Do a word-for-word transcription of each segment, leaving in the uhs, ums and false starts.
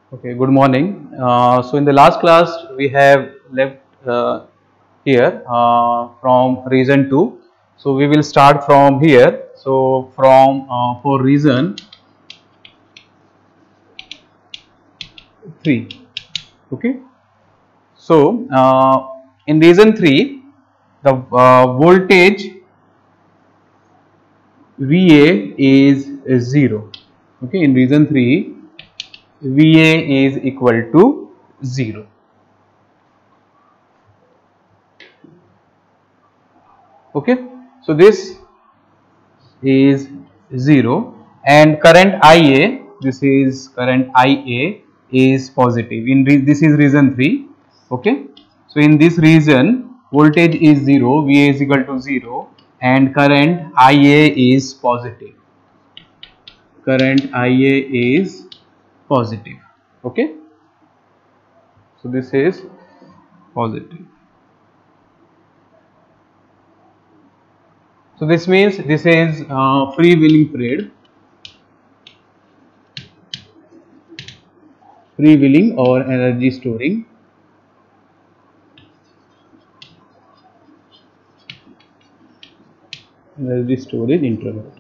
Okay, good morning. Uh, so in the last class we have left uh, here uh, from reason two. So we will start from here. So from uh, for reason three. Okay. So uh, in reason three, the uh, voltage V A is, is zero. Okay. In reason three, V A is equal to zero. Okay, so this is zero and current I A, this is current I A is positive. In this is reason three. Okay, so in this region voltage is zero, V A is equal to zero and current I A is positive. Current I A is positive. Okay, so this is positive. So this means this is uh, freewheeling period, freewheeling or energy storing. Energy storage interval.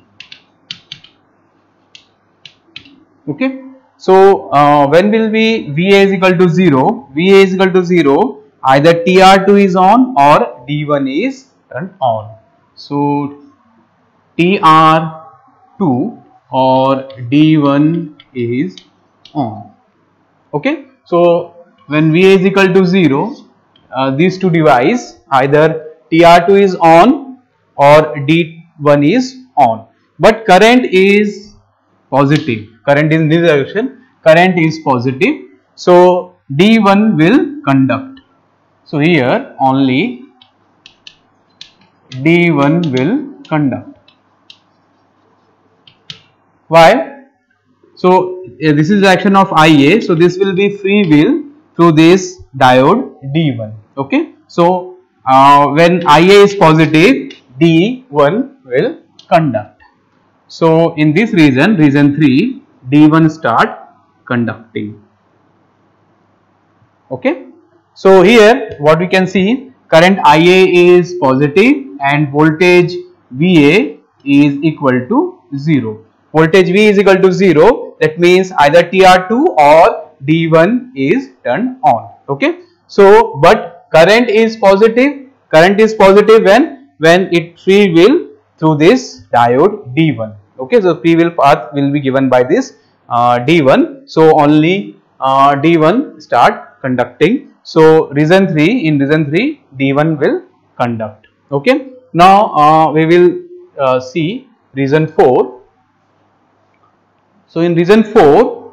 Okay, so uh, when will be V A is equal to zero? V A is equal to zero. Either T R two is on or D one is turned on. So T R two or D one is on. Okay, so when V A is equal to zero, uh, these two devices either T R two is on or D one is on, but current is positive. Current in this direction, current is positive. So D one will conduct. So here only D one will conduct. Why? So uh, this is the action of I A. So this will be free wheel through this diode D one. Okay. So uh, when I A is positive, D one will conduct. So in this region, region three, D one start conducting. Okay. So here what we can see, current I A is positive and voltage V A is equal to zero. Voltage V is equal to zero, that means either T R two or D one is turned on. Okay. So but current is positive, current is positive when when it free wheel through this diode D one. Okay, so free wheel path will be given by this uh, D one. So only uh, D one start conducting. So reason three, in reason three, D one will conduct. Okay. Now uh, we will uh, see reason four. So in reason four,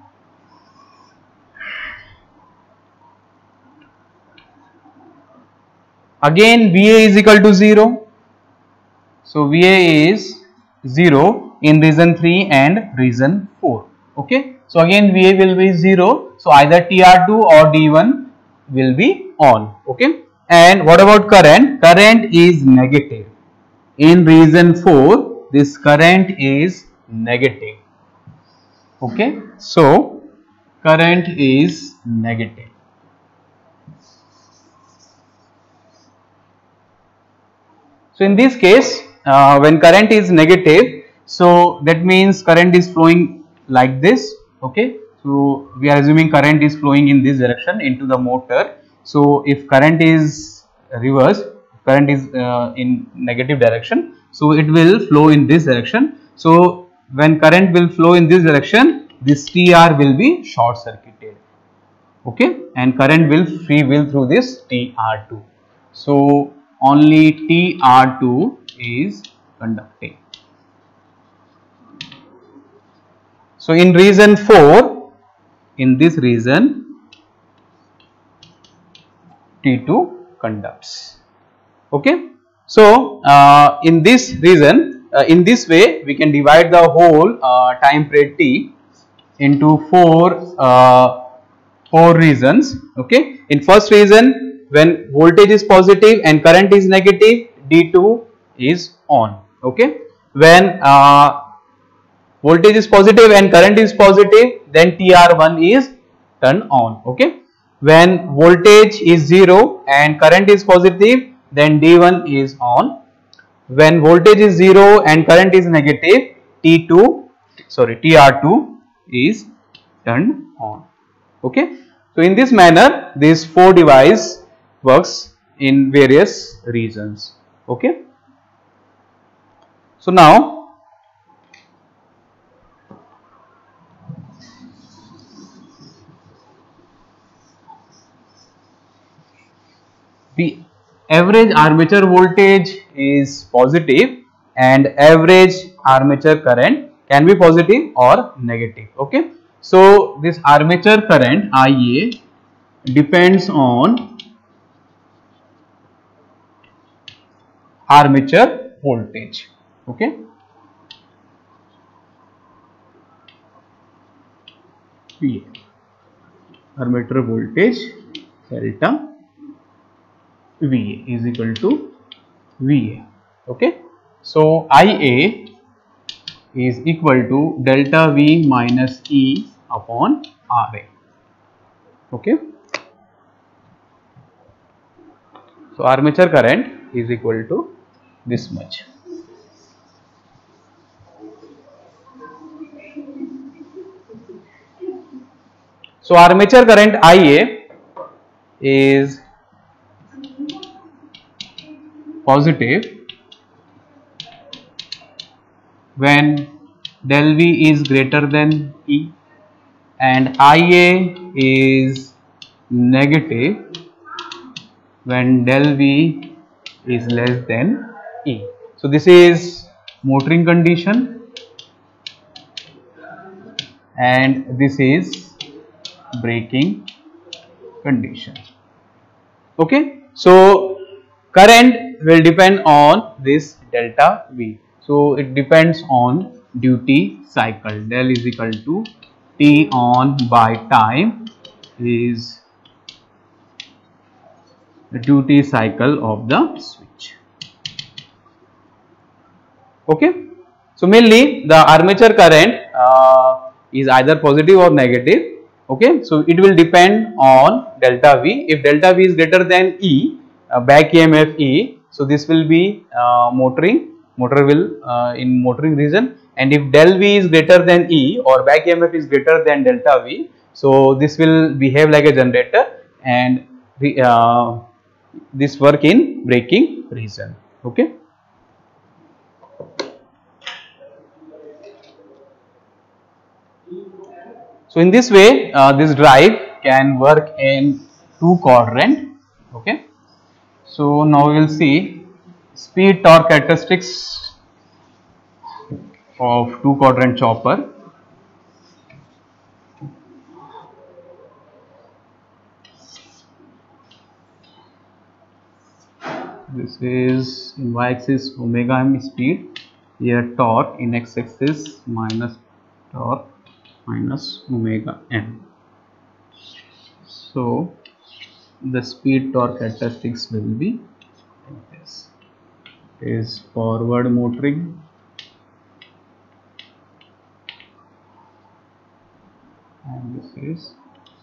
again V A is equal to zero. So V A is zero in reason three and reason four. Okay. So again V A will be zero. So either T R two or D one will be on. Okay. And what about current? Current is negative. In reason four, this current is negative. Okay. So current is negative. So in this case, uh, when current is negative, so that means current is flowing like this. Okay, so we are assuming current is flowing in this direction into the motor. So if current is reversed, current is uh, in negative direction, so it will flow in this direction. So when current will flow in this direction, this T R will be short circuited. Okay, and current will free wheel through this T R two. So only T R two is conducting. So in reason four, in this reason T two conducts. Okay. So uh, in this reason, uh, in this way we can divide the whole uh, time period T into four uh, four reasons. Okay. In first reason, when voltage is positive and current is negative, D two is on. Okay. When uh, voltage is positive and current is positive, then T R one is turn on. Okay, when voltage is zero and current is positive, then D one is on. When voltage is zero and current is negative, T two, sorry, T R two is turned on. Okay, so in this manner, this four device works in various regions. Okay, so now the average armature voltage is positive and average armature current can be positive or negative. Okay, so this armature current I A depends on armature voltage. Okay, V A, armature voltage delta V A is equal to V A. Okay, so I A is equal to delta V minus E upon R A. Okay, so armature current is equal to this much. So armature current I A is positive when del V is greater than E and I A is negative when del V is less than E. So this is motoring condition and this is braking condition. Okay, so current will depend on this delta V. So it depends on duty cycle. Del is equal to T on by time is the duty cycle of the switch. Okay, so mainly the armature current uh, is either positive or negative. Okay, so it will depend on delta V. If delta V is greater than E, uh, back E M F E, so this will be uh, motoring, motor will uh, in motoring region, and if del V is greater than E or back E M F is greater than delta V, so this will behave like a generator and uh, this work in braking region. Okay. So in this way, uh, this drive can work in two quadrant. Okay. So now we will see speed torque characteristics of two quadrant chopper. This is in y-axis omega m speed, here torque, in x-axis minus torque minus omega m. So the speed torque characteristics will be like this. Is forward motoring, and this is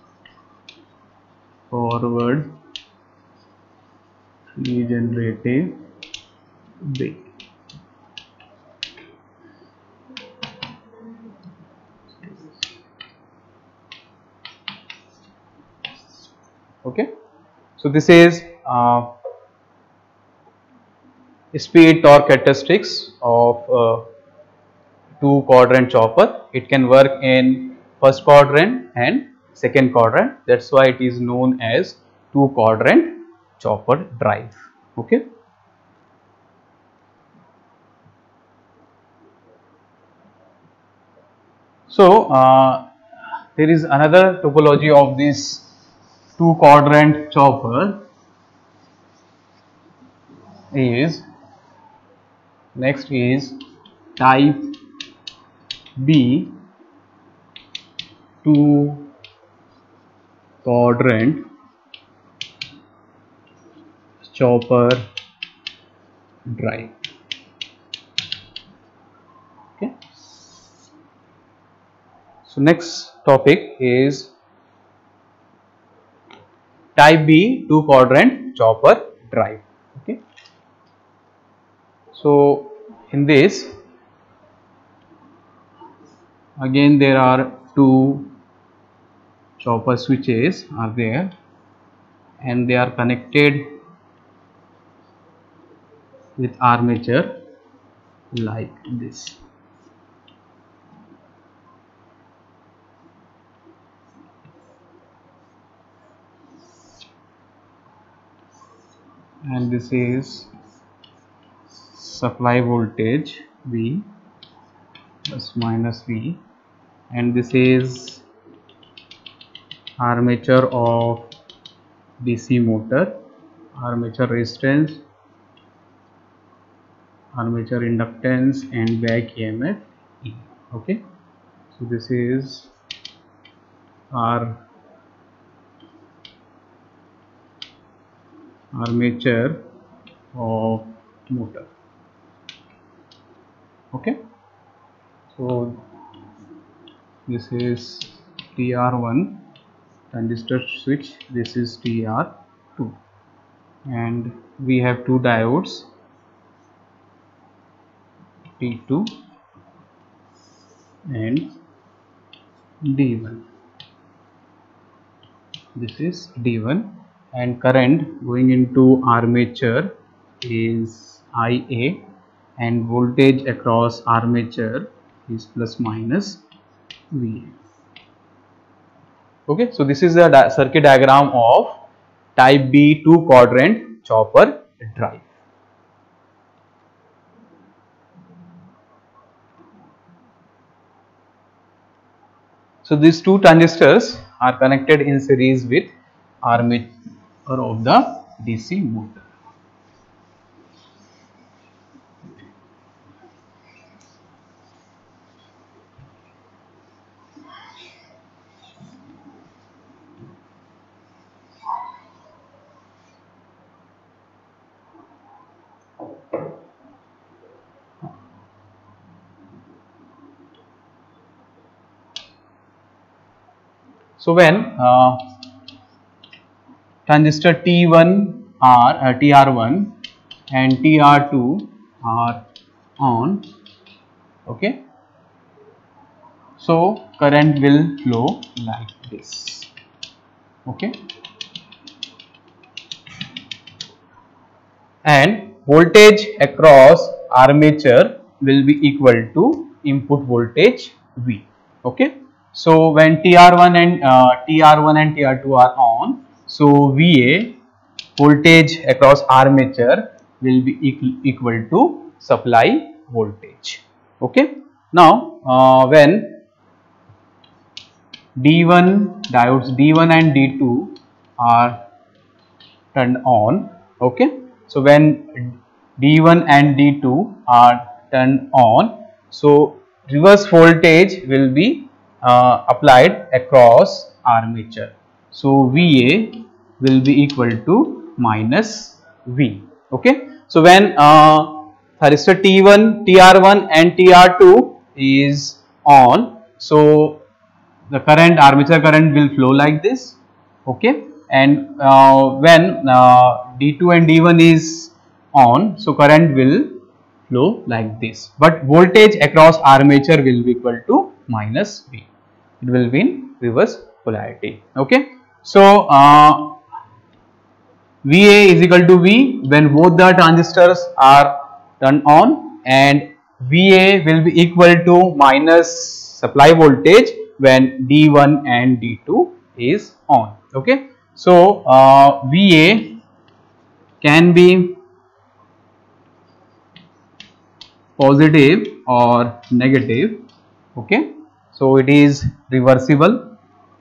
forward regenerative brake. Okay, so this is uh, speed torque characteristics of uh, two quadrant chopper. It can work in first quadrant and second quadrant. That's why it is known as two quadrant chopper drive. Okay. So uh, there is another topology of this two quadrant chopper is next is type B two quadrant chopper drive. Okay. So next topic is type B two quadrant chopper drive. Okay. So in this, again there are two chopper switches are there, and they are connected with armature like this. And this is supply voltage V plus minus V, and this is armature of D C motor, armature resistance, armature inductance, and back E M F E. Okay, so this is our armature of motor. Okay, so this is T R one transistor switch, this is T R two, and we have two diodes, T two and D one. This is D one, and current going into armature is I A, and voltage across armature is plus minus V A. Okay, so this is the di circuit diagram of type B two quadrant chopper drive. So these two transistors are connected in series with armature of the D C motor. So when uh, transistor T one are uh, T R one and T R two are on, okay, so current will flow like this. Okay, and voltage across armature will be equal to input voltage V. Okay, so when T R one and uh, T R one and T R two are on, so V A voltage across armature will be equal, equal to supply voltage. Okay, now uh, when D one diodes D one and D two are turned on, okay, so when D one and D two are turned on, so reverse voltage will be uh, applied across armature. So V A will be equal to minus V. Okay, so when uh, thyristor T one, T R one and T R two is on, so the current, armature current will flow like this. Okay, and uh, when uh, D two and D one is on, so current will flow like this, but voltage across armature will be equal to minus V. It will be in reverse polarity. Okay, so uh, V A is equal to V when both the transistors are turned on, and V A will be equal to minus supply voltage when D one and D two is on. Okay, so uh, V A can be positive or negative. Okay, so it is reversible.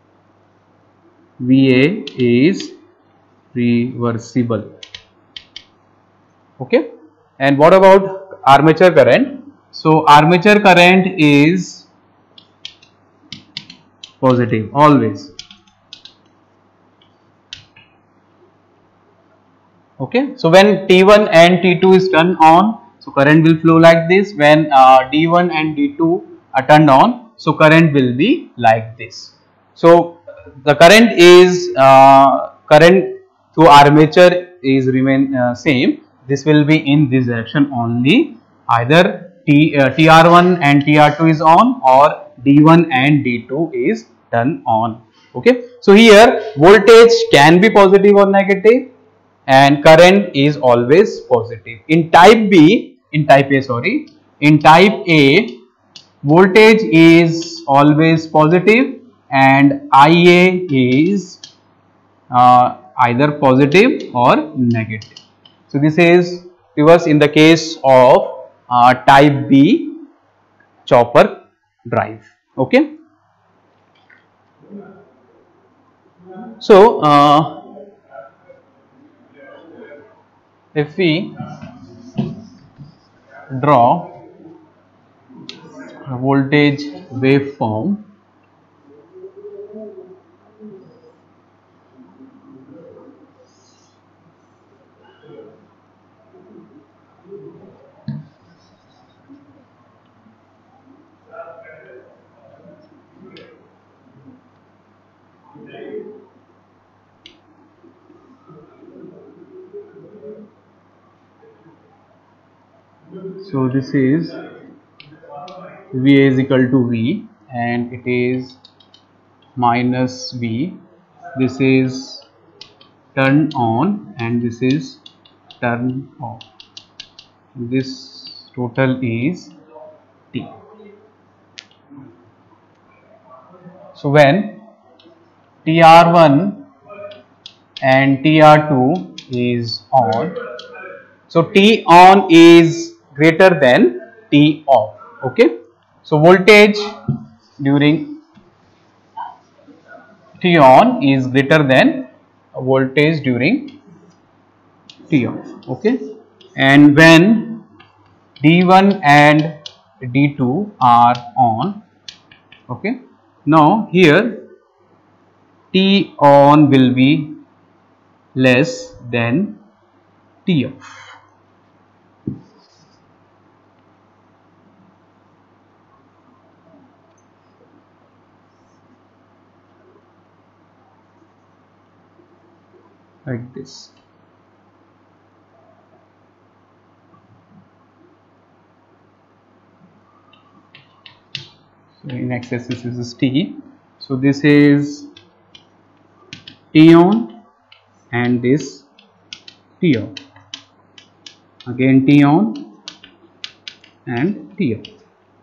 V A is reversible. Okay, and what about armature current? So armature current is positive always. Okay, so when T one and T two is turned on, so current will flow like this. When uh, D one and D two are turned on, so current will be like this. So the current is uh, current through armature is remain uh, same, this will be in this direction only. Either T, uh, T R one and T R two is on, or D one and D two is turned on. Okay. So here voltage can be positive or negative, and current is always positive. In type B, in type A, sorry, in type A, voltage is always positive and I A is uh, either positive or negative. So this is reverse in the case of uh, type B chopper drive. Okay. So uh, if we draw a voltage waveform, so this is V A is equal to V, and it is minus V. This is turn on and this is turn off. This total is T. So when T R one and T R two is on, so T on is greater than T off. Okay. So voltage during T on is greater than voltage during T off. Okay. And when D one and D two are on, okay, now here T on will be less than T off. Like this. So in x-axis this is T. So this is T on and this T off. Again T on and T off.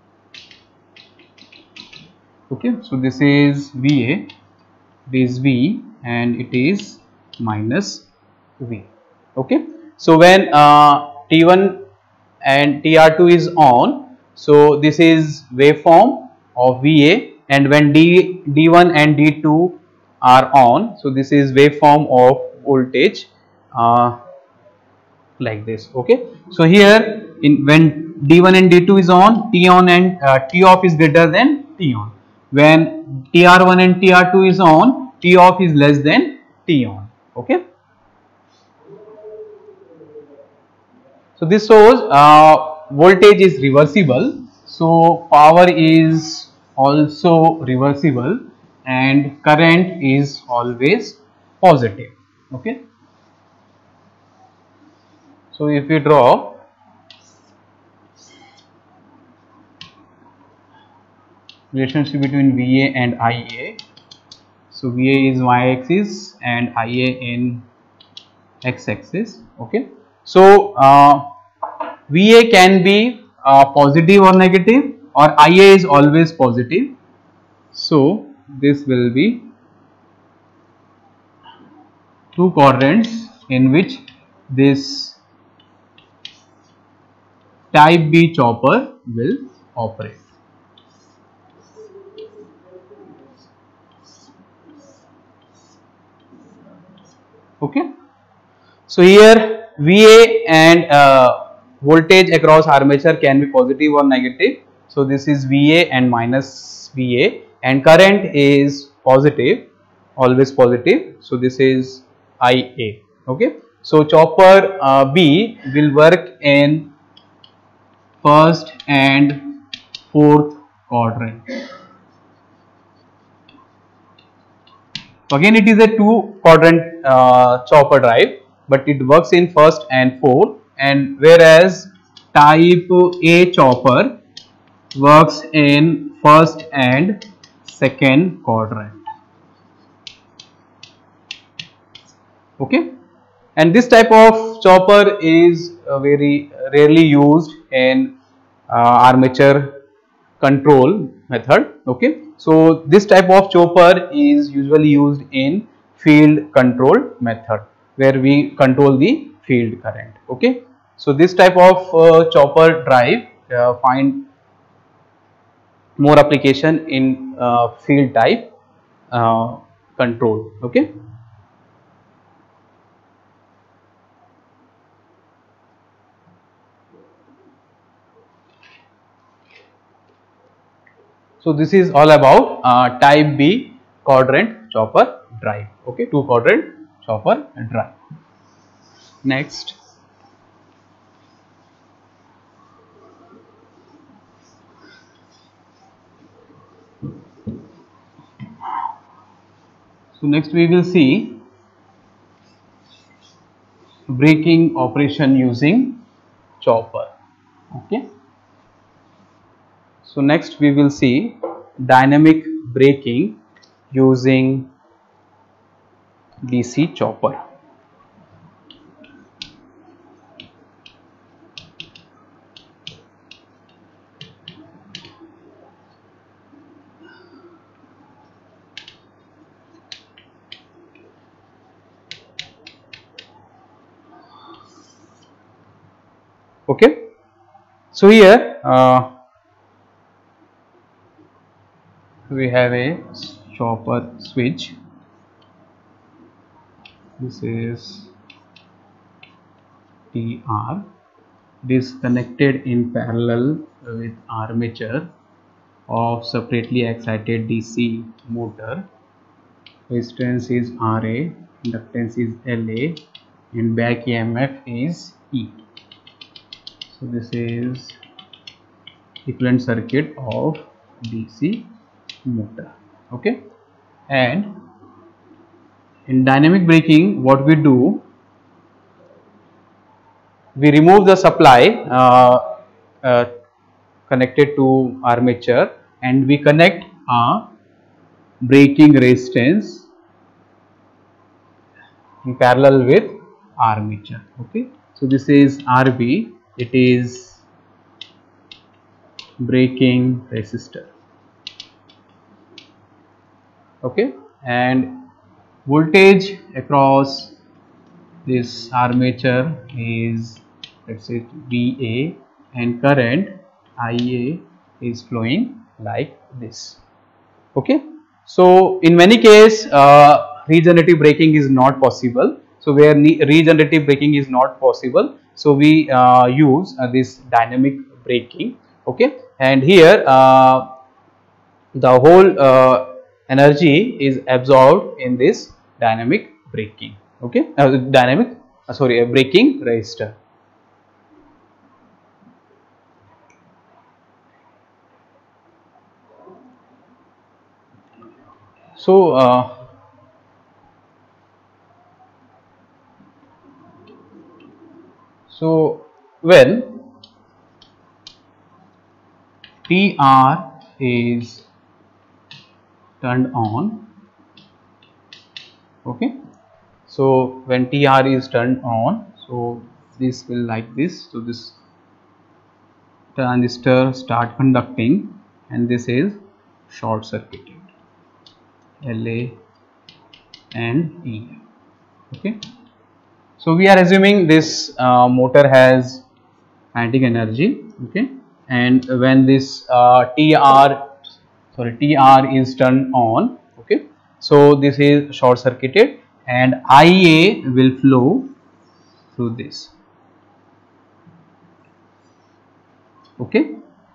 Okay. So this is V A, this is V, and it is minus V. Okay. So when uh, T one and T R two is on, so this is waveform of V A, and when D, D1 and D two are on, so this is waveform of voltage uh, like this. Okay. So here in when D one and D two is on, T on and uh, T off is greater than T on. When T R one and T R two is on, T off is less than T on. Okay. So this shows uh, voltage is reversible, so power is also reversible, and current is always positive. Okay. So if we draw relationship between V A and I A, so V A is y-axis and I A in x-axis. Okay. So uh, V A can be uh, positive or negative, or I A is always positive. So this will be two quadrants in which this type B chopper will operate. Okay. So here V A and uh, voltage across armature can be positive or negative. So this is V A and minus V A, and current is positive, always positive. So this is I A. Okay. So chopper uh, B will work in first and fourth quadrant. So again it is a two quadrant uh, chopper drive, but it works in first and fourth, and whereas type A chopper works in first and second quadrant. Okay, and this type of chopper is uh, very rarely used in uh, armature control method. Okay, so this type of chopper is usually used in field control method, where we control the field current. Okay, so this type of uh, chopper drive uh, find more application in uh, field type uh, control. Okay. So this is all about uh, type B quadrant chopper drive. Okay, two quadrant chopper drive. Next, so next we will see braking operation using chopper. Okay. So next we will see dynamic braking using D C chopper. Okay. So here uh, we have a chopper switch. This is T R. It is connected in parallel with armature of separately excited D C motor. Resistance is R A, inductance is L A, and back E M F is E. So this is equivalent circuit of D C motor. Okay, and in dynamic braking, what we do, we remove the supply uh, uh, connected to armature, and we connect a braking resistance in parallel with armature. Okay, so this is R B, it is braking resistor. Okay, and voltage across this armature is, let's say, V A, and current I A is flowing like this. Okay, so in many cases uh, regenerative braking is not possible. So where regenerative braking is not possible, so we uh, use uh, this dynamic braking. Okay, and here uh, the whole uh, energy is absorbed in this dynamic braking. Okay, uh, dynamic uh, sorry, a braking resistor. So uh, so when T R is turned on, okay, so when T R is turned on, so this will like this, so this transistor start conducting, and this is short circuited, L A and E. Okay, so we are assuming this uh, motor has kinetic energy. Okay, and when this uh, T R sorry T R is turned on, okay, so this is short circuited, and I A will flow through this. Okay,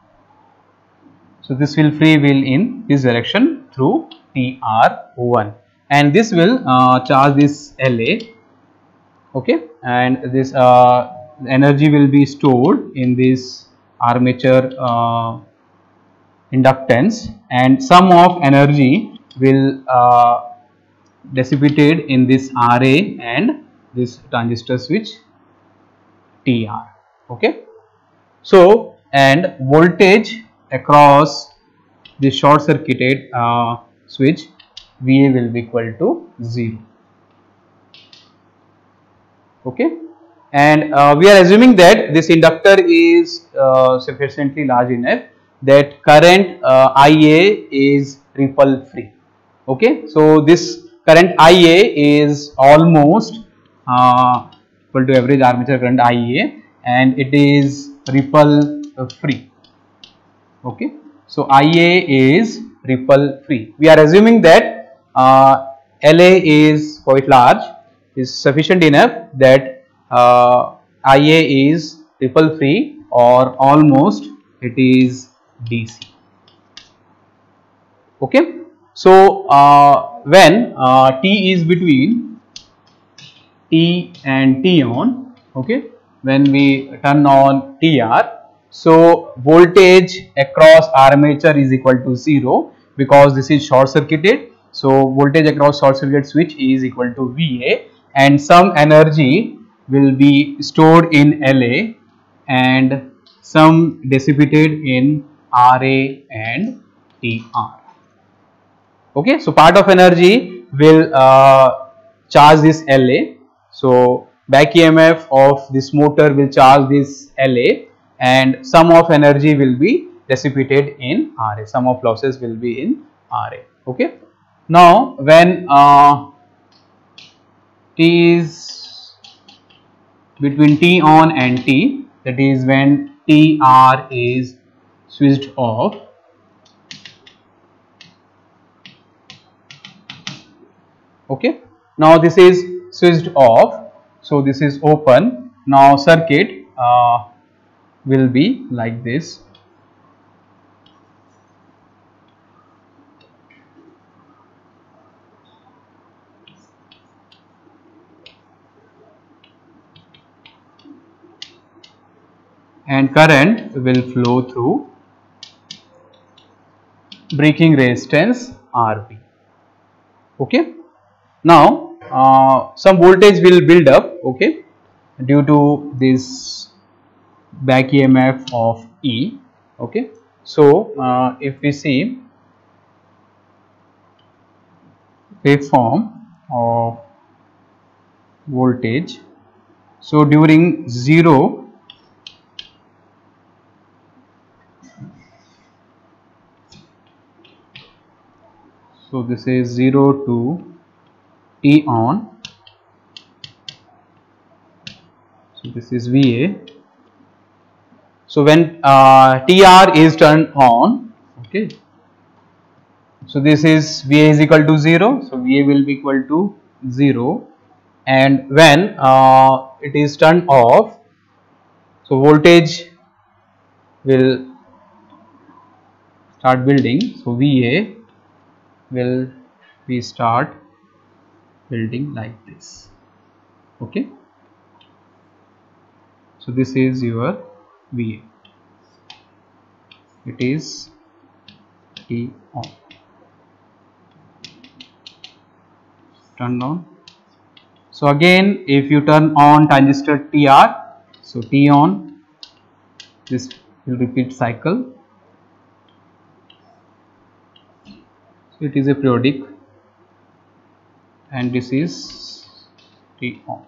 so this will free wheel in this direction through T R one, and this will uh, charge this L A. Okay, and this uh, energy will be stored in this armature uh, inductance, and sum of energy will uh, dissipated in this R A and this transistor switch T R. Okay. So, and voltage across the short circuited uh, switch V A will be equal to zero. Okay. And uh, we are assuming that this inductor is uh, sufficiently large enough that current uh, I A is ripple free. Okay. So, this current I A is almost uh, equal to average armature current I A, and it is ripple free. Okay. So, I A is ripple free. We are assuming that uh, L A is quite large, is sufficient enough that uh, I A is ripple free or almost it is D C. Okay. So, uh, when uh, T is between T and T on, okay, when we turn on T R, so voltage across armature is equal to zero because this is short circuited. So, voltage across short circuit switch is equal to V A, and some energy will be stored in L A and some dissipated in R A and T R. Okay, so part of energy will uh, charge this L A. So back E M F of this motor will charge this L A, and some of energy will be dissipated in R A. Some of losses will be in R A. Okay. Now when uh, T is between T on and T, that is when T R is switched off. Okay. Now this is switched off, so this is open. Now circuit uh, will be like this. And current will flow through breaking resistance R B. Okay. Now uh, some voltage will build up, okay, due to this back E M F of E. Okay. So uh, if we see waveform of voltage, so during zero, so this is zero to T on, so this is V A. So when uh, T R is turned on, okay, so this is V A is equal to zero, so V A will be equal to zero, and when uh, it is turned off, so voltage will start building, so V A will be start building like this. Okay. So this is your V A. It is T on. Turn on. So again, if you turn on transistor T R, so T on, this will repeat cycle. So it is a periodic, and this is T on.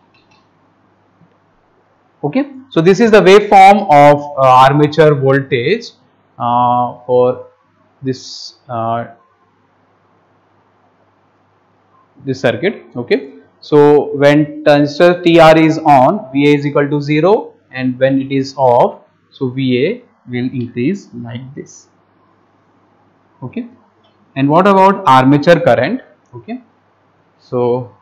Okay, so this is the waveform of uh, armature voltage uh, for this uh, this circuit. Okay, so when transistor T R is on, V A is equal to zero, and when it is off, so V A will increase like this. Okay, and what about armature current? Okay, so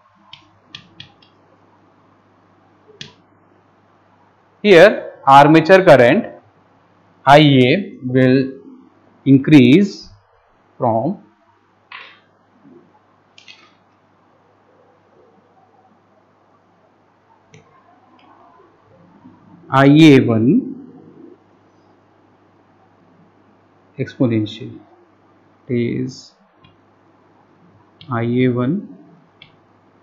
here armature current I A will increase from I A one exponential, it is I A one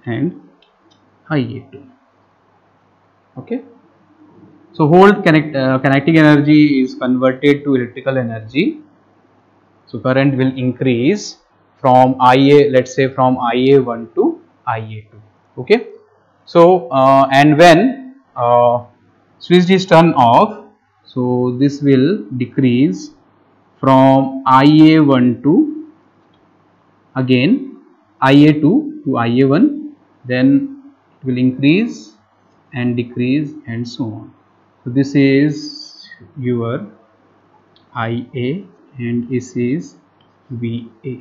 and I A two. Okay. So whole connect, uh, kinetic energy is converted to electrical energy. So current will increase from I A, let's say from I A one to I A two. Okay. So uh, and when uh, switch is turned off, so this will decrease from I A one to again I A two to I A one, then it will increase and decrease and so on. So this is your I A and this is V A.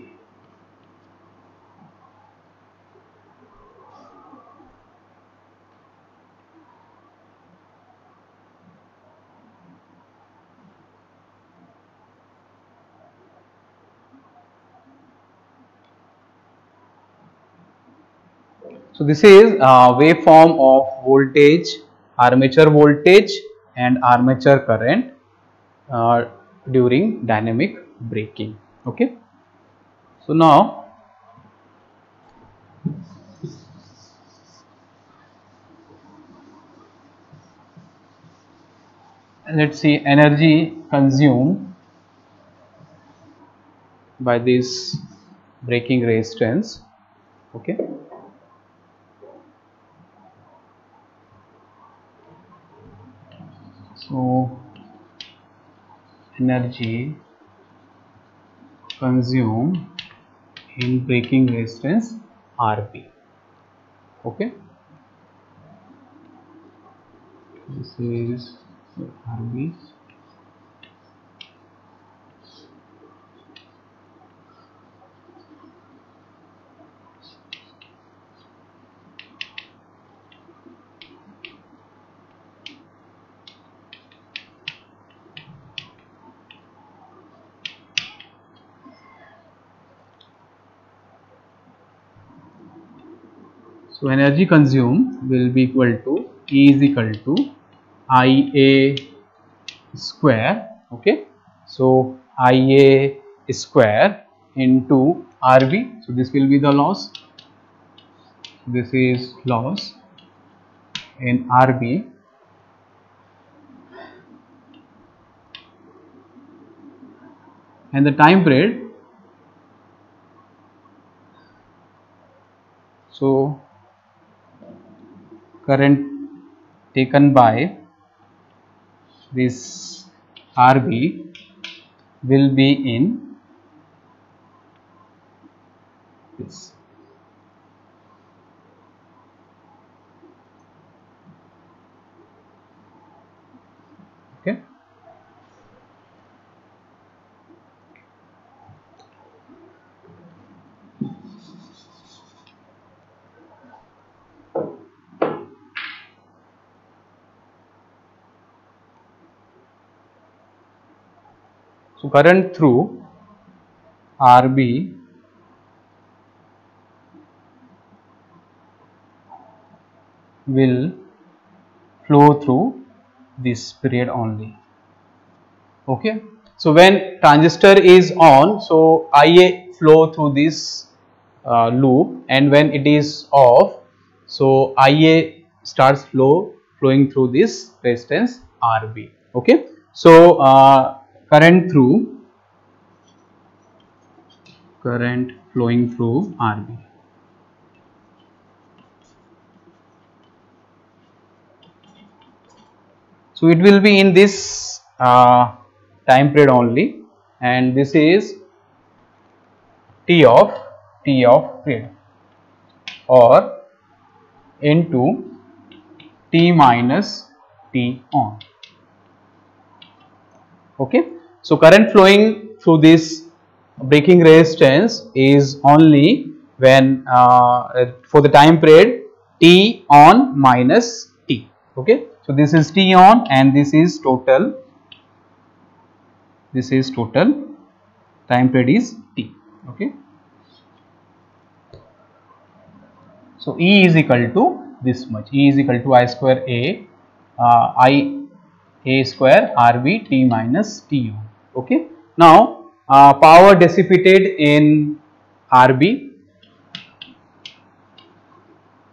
So this is a waveform of voltage, armature voltage and armature current uh, during dynamic braking. Okay. So now let's see energy consumed by this braking resistance. Okay. So energy consumed in braking resistance R B. Okay. This is R B. So energy consumed will be equal to E is equal to I A square. Okay. So I A square into R B. So this will be the loss. This is loss in R B. And the time period. So current taken by this R B will be in this. Okay. So current through R B will flow through this period only. Okay. So when transistor is on, so I A flow through this uh, loop, and when it is off, so I A starts flow flowing through this resistance R B. Okay. So uh, current through current flowing through R B. So it will be in this uh, time period only, and this is T of T of period, or into T minus T on. Okay. So current flowing through this braking resistance is only when uh, for the time period T on minus T. Okay. So this is T on and this is total. This is total. Time period is T. Okay. So E is equal to this much. E is equal to I square A, uh, I A square R B T minus T on. Okay. Now uh, power dissipated in R B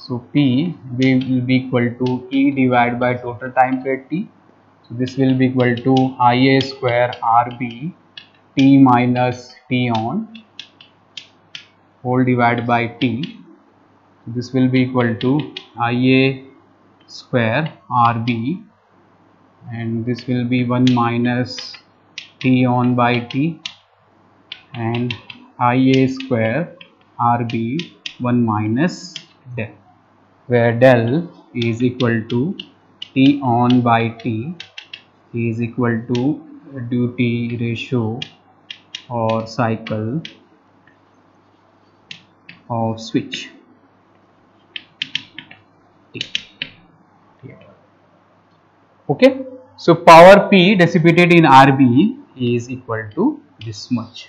So P will be equal to E divided by total time period T. So this will be equal to I A square R B T minus T on whole divided by T. This will be equal to I A square R B, and this will be one minus T on by T, and I A square R B one minus del, where del is equal to T on by T is equal to duty ratio or cycle of switch. Okay, so power P dissipated in R B is equal to this much.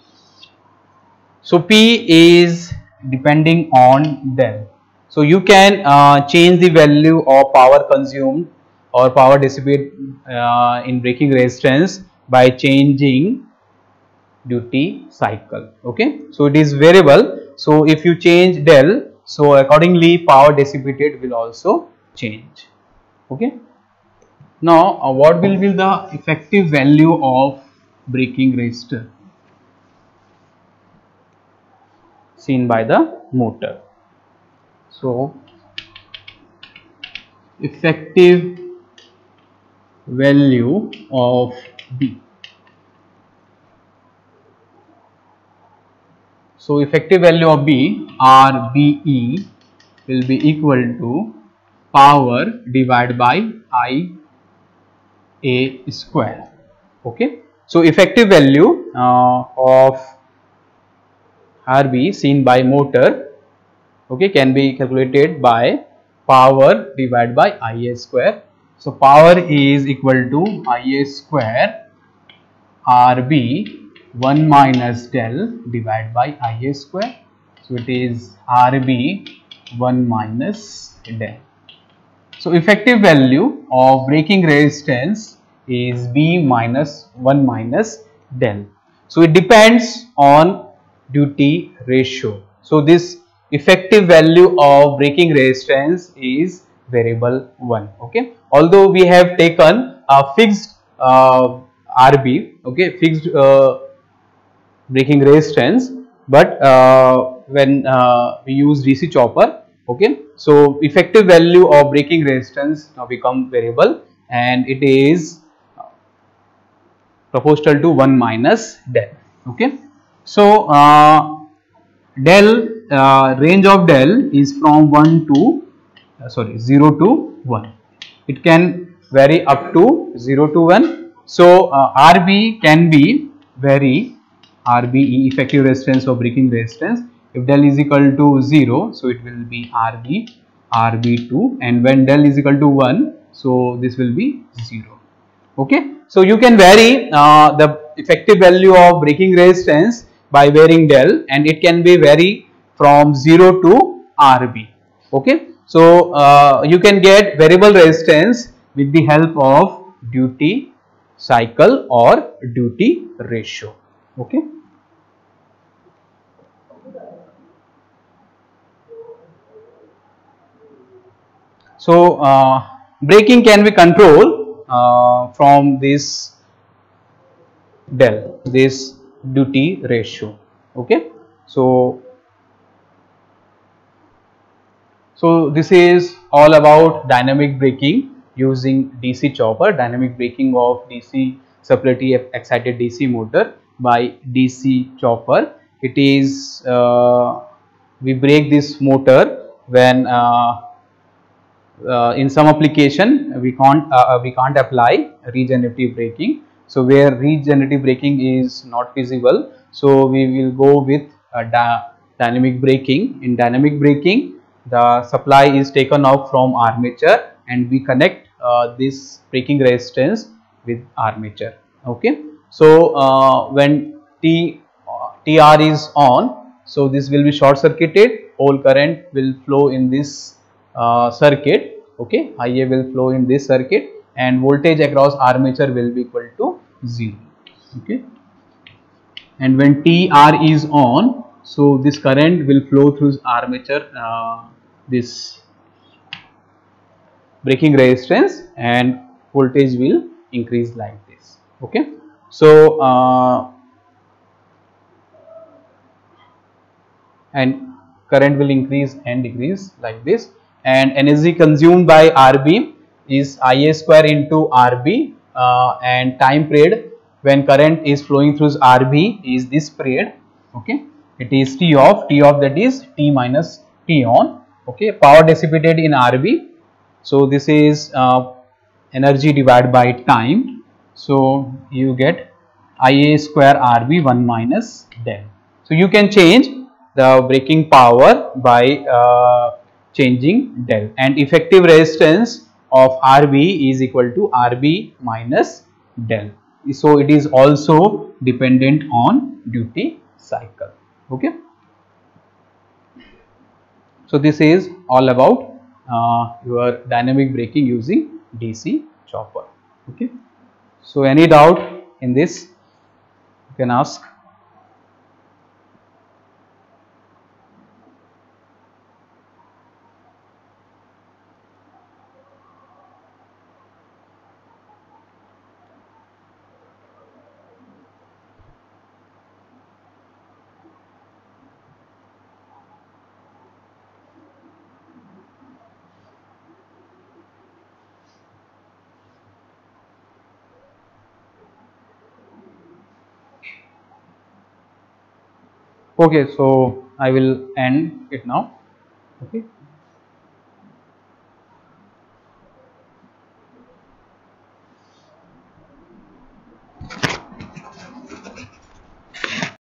So P is depending on del. So you can uh, change the value of power consumed or power dissipated uh, in breaking resistance by changing duty cycle. Okay, so it is variable. So if you change del, so accordingly power dissipated will also change. Okay. Now uh, what will be the effective value of braking resistor seen by the motor? So effective value of B. So effective value of B, R B E, will be equal to power divided by I A square. Okay, so effective value uh, of R B seen by motor, okay, can be calculated by power divided by I A square. So power is equal to I A square R B one minus del divided by I A square. So it is R B one minus del. So effective value of braking resistance is B minus one minus del. So it depends on duty ratio. So this effective value of braking resistance is variable one. Okay, although we have taken a fixed uh, R B, okay, fixed uh, braking resistance, but uh, when uh, we use D C chopper, okay, so effective value of braking resistance now become variable, and it is proportional to one minus del. Okay, so uh, del uh, range of del is from one to uh, sorry zero to one. It can vary up to zero to one. So uh, R B can be vary R B E, effective resistance or braking resistance. If del is equal to zero, so it will be R B, R B two, and when del is equal to one, so this will be zero. Okay, so you can vary uh, the effective value of braking resistance by varying del, and it can be vary from zero to R B. Okay, so uh, you can get variable resistance with the help of duty cycle or duty ratio. Okay. So uh, braking can be controlled uh, from this del, this duty ratio. Okay, so so this is all about dynamic braking using D C chopper, dynamic braking of D C separately excited D C motor by D C chopper. It is uh, we brake this motor when uh, uh, in some application we can't uh, we can't apply regenerative braking. So where regenerative braking is not feasible, so we will go with uh, dy dynamic braking. In dynamic braking, the supply is taken off from armature and we connect uh, this braking resistance with armature. Okay, so uh, when T uh, T R is on, so this will be short circuited, whole current will flow in this uh, circuit. Okay, I A will flow in this circuit and voltage across armature will be equal to zero. Okay, and when T R is on, so this current will flow through armature uh, this braking resistance and voltage will increase like this. Okay, so uh, and current will increase and decrease like this, and energy consumed by R B is I A square into R B, uh, and time period when current is flowing through R B is this period. Okay, it is T off, T off, that is T minus T on. Okay, power dissipated in R B, so this is uh, energy divided by time, so you get I A square R B one minus del. So you can change the braking power by uh, changing del, and effective resistance of R B is equal to R B minus del. So it is also dependent on duty cycle. Okay, so this is all about uh, your dynamic braking using D C chopper. Okay, so any doubt in this you can ask. Okay, so I will end it now. Okay.